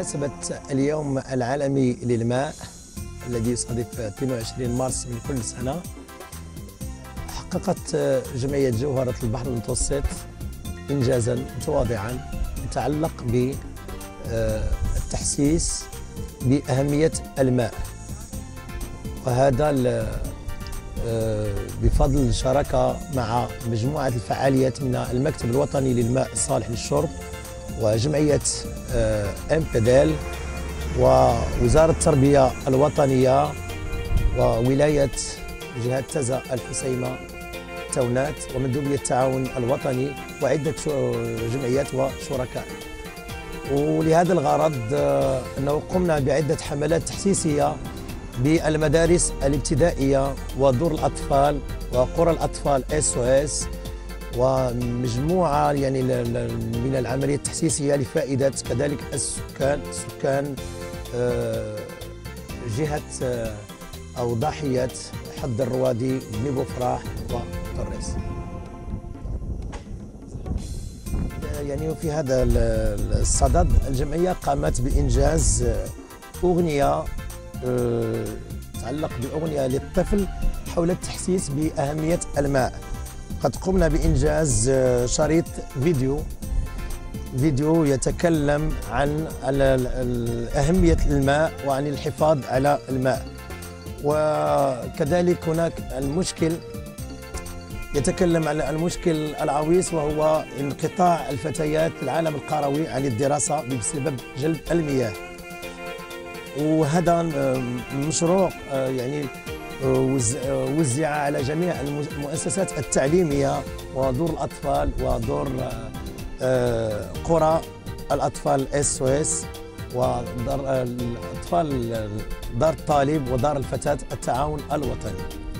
بمناسبة اليوم العالمي للماء الذي يصادف 22 مارس من كل سنة، حققت جمعية جوهرة البحر المتوسط إنجازا متواضعا يتعلق بالتحسيس بأهمية الماء، وهذا بفضل الشراكة مع مجموعة الفعاليات من المكتب الوطني للماء الصالح للشرب وجمعية امبيدال ووزارة التربية الوطنية وولاية جهة تزا الحسيمة تونات ومندوبية التعاون الوطني وعدة جمعيات وشركاء. ولهذا الغرض أنه قمنا بعدة حملات تحسيسية بالمدارس الابتدائية ودور الأطفال وقرى الأطفال SOS ومجموعة من العمليات التحسيسية لفائدة كذلك سكان جهة أو ضاحية حد الروادي بني بوفراح وطريس. في هذا الصدد الجمعية قامت بإنجاز أغنية تتعلق بأغنية للطفل حول التحسيس بأهمية الماء. قد قمنا بإنجاز شريط فيديو يتكلم عن أهمية الماء وعن الحفاظ على الماء، وكذلك هناك المشكل يتكلم عن المشكل العويص وهو انقطاع الفتيات في العالم القروي عن الدراسة بسبب جلب المياه. وهذا مشروع وزع على جميع المؤسسات التعليمية ودور الأطفال ودور قرى الأطفال SOS ودار الأطفال دار الطالب ودار الفتاة التعاون الوطني.